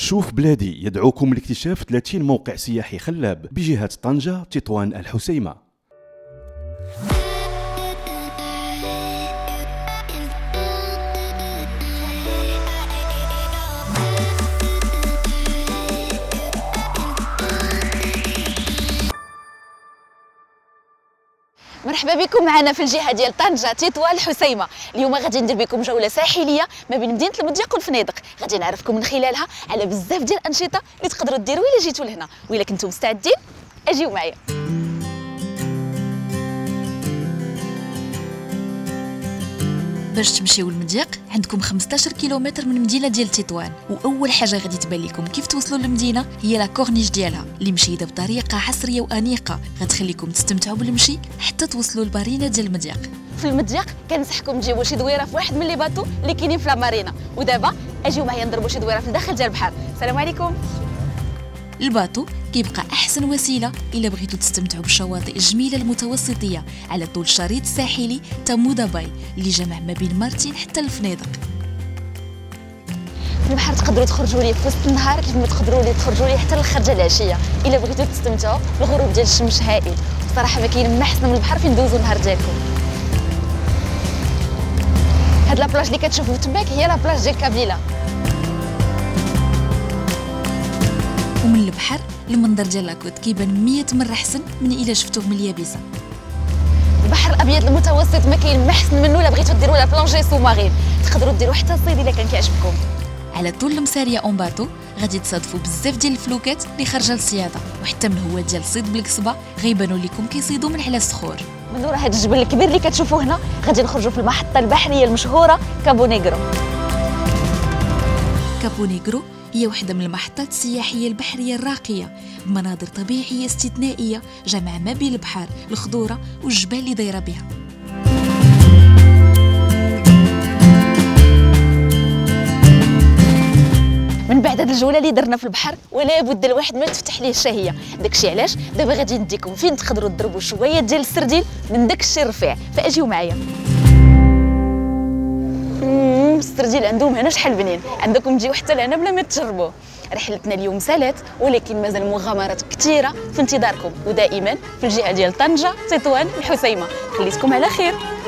شوف بلادي يدعوكم لاكتشاف 30 موقع سياحي خلاب بجهة طنجة، تطوان، الحسيمة. مرحبا بكم معنا في الجهه ديال طنجه، تطوان، الحسيمه. اليوم غادي ندير بكم جوله ساحليه ما بين مدينه المضيق والفنيدق. غادي نعرفكم من خلالها على بزاف ديال الانشطه اللي تقدروا ديروا الا جيتوا لهنا، والا كنتم مستعدين اجيو معايا. باش تمشيو للمضيق عندكم 15 كيلومتر من المدينه ديال تطوان، واول حاجه غادي تبان لكم كيف توصلوا للمدينه هي لا كورنيش ديالها اللي مشيده بطريقه حصريه وانيقه غتخليكم تستمتعوا بالمشي حتى توصلوا للمارينا ديال المضيق. في المضيق كنصحكم تجيبوا شي دويره في واحد من لي باتو اللي كاينين في لا مارينا، ودابا اجيو معايا نضربوا شي دويره في الداخل ديال البحر. السلام عليكم. الباطو كيبقى احسن وسيله الا بغيتوا تستمتعوا بالشواطئ الجميله المتوسطيه على طول الشريط الساحلي تامودا باي اللي جمع ما بين مارتين حتى الفنيدق. في البحر تقدروا تخرجوا ليه في وسط النهار، كيف ما تقدروا ليه تخرجوا ليه حتى الخرجه العشيه الا بغيتوا تستمتعوا بالغروب ديال الشمس هائل. بصراحه ما كاين ما احسن من البحر فين دوزوا النهار ديالكم. هاد لابلاج اللي كتشوفوا تماك هي لابلاج ديال كابيلا. ومن البحر المنظر ديال لاكوت كيبان 100 مره احسن من الا شفتوه من اليابسه. البحر الابيض المتوسط ما كاين ما احسن منه الا بغيتوا ديروا لا بلونجي سو مارين، تقدروا ديروا حتى الصيد الا كان كيعجبكم. على طول المساريه اون باتو غادي تصادفوا بزاف ديال الفلوكات اللي خارجه للصياده، وحتى من هو ديال الصيد بالقصبه غيبانوا لكم كيصيدوا من على الصخور. من ورا هذا الجبل الكبير اللي كتشوفوه هنا غادي نخرجوا في المحطه البحريه المشهوره كابو نيغرو. كابو نيغرو هي واحدة من المحطات السياحية البحرية الراقية بمناظر طبيعية استثنائية جمع ما بين البحر، الخضورة والجبال اللي دايرة بها. من بعد هذه الجولة اللي درنا في البحر ولا بد الواحد ما تفتح ليه الشهية، داكشي علاش دابا غادي نديكم فين تقدروا تضربوا شوية ديال السردين من داك الشي الرفيع، فاجيو معايا. السردين عندهم هنا شحال بنين، عندكم تجيو حتى لهنا بلا ما تجربوه. رحلتنا اليوم سالات ولكن مازال مغامرات كثيره في انتظاركم، ودائما في الجهه ديال طنجه، تطوان، الحسيمه. خليتكم على خير.